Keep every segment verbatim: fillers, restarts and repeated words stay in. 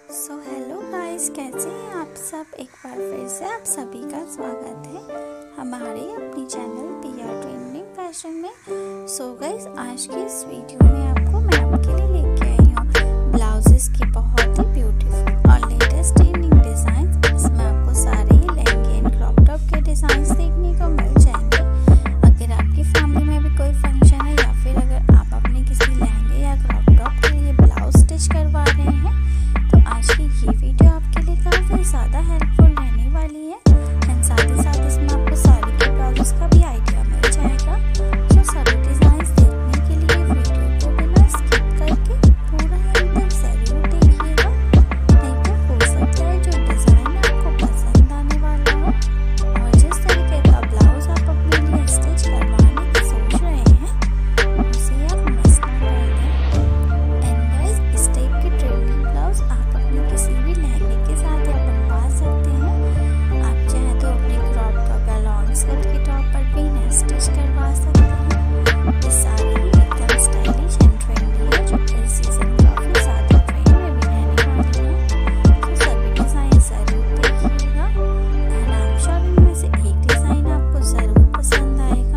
So hello guys, कैसे हैं आप सब। एक बार फिर से आप सभी का स्वागत है हमारे अपनी चैनल बियर ट्रेंडिंग फैशन में। सो so गाइस, आज की इस वीडियो में आपको मैं आपके लिए लेके आई हूँ ब्लाउजेस की बहुत ही ब्यूटीफुल और लेटेस्ट ट्रेंडिंग डिज़ाइन। इसमें आपको सारे ही लहंगे एंड क्रॉप टॉप के डिज़ाइन देखने को मिल जाएंगे। अगर आपकी फैमिली में भी कोई फंक्शन है या फिर अगर आप अपने किसी लहंगे या क्रॉप टॉप के लिए ब्लाउज स्टिच करवा रहे हैं तो आज की ये वीडियो आपके लिए काफ़ी ज़्यादा हेल्पफुल रहने वाली है। एंड साथ ही साथ इसमें आपको साड़ी के ब्लाउज का भी आइडिया मिल जाएगा। तो सारे डिज़ाइंस देखने के लिए वीडियो को बिना स्किप करके पूरा एंड तक ज़रूर देखिएगा, नहीं तो हो सकता है जो डिज़ाइन आपको पसंद आने वाला हो और जिस तरीके का ब्लाउज आप अपने लिए स्टिच करवाने की सोच रहे हैं उसे आप मिस ना कर दें। एंड गाइस, इस टाइप के ट्रेंडिंग ब्लाउज आप अपने किसी भी लहंगे के साथ या बनवा सकते हैं। आप चाहे तो अपने क्रॉप टॉप या लॉन्ग स्कर्ट के टॉप पर भी इन्हें स्टिच करवा सकते हैं। ये सारे ही एकदम स्टाइलिश एंड ट्रेंडी है जो इस सीजन काफी ज्यादा ट्रेंड में भी रहने वाली है। तो सभी डिजाइन जरूर देखिएगा एंड आई एम श्योर इनमें से एक डिजाइन आपको जरूर पसंद आएगा।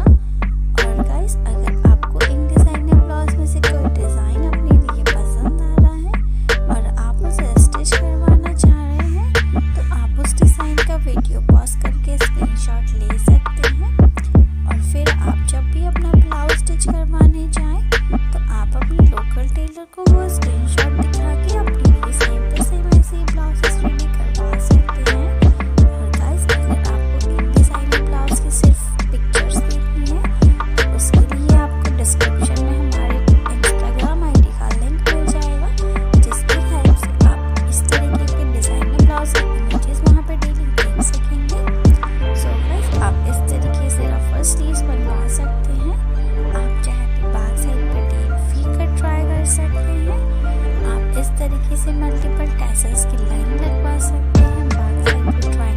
और गाइस, अगर आपको इन डिजाइनर ब्लाउज में से कोई डिजाइन अपने लिए पसंद आ रहा है और आप उसे स्टिच करवाना चाह रहे हैं तो आप उस डिज़ाइन का वीडियो पॉज करके स्क्रीनशॉट ले सकते हैं। और फिर आप जब भी अपना ब्लाउज स्टिच करवाने जाएं तो आप अपने लोकल टेलर को वो स्क्रीनशॉट दिखा के अपने लिए सेम टू सेम ऐसे ब्लाउजेस रेडी करवा सकते हैं। और गाइस, अगर आपको इन डिज़ाइनर ब्लाउज की सिर्फ पिक्चर्स देखनी है तो उसके लिए आपको डिस्क्रिप्शन में हमारे इंस्टाग्राम आई डी का लिंक मिल जाएगा, जिसकी हेल्प से आप इस तरीके के डिज़ाइनर ब्लाउज के इमेजेस वहाँ पे डेली देख सकेंगे। सो गाइस, आप इस तरीके से रफल स्लीव्स बनवा सकते हैं। आप चाहे तो बैक साइड पे डीप वी कट ट्राई कर सकते हैं। आप इस तरीके से मल्टीपल टैसल्स की लाइन लगवा सकते हैं बैक साइड पे ट्राई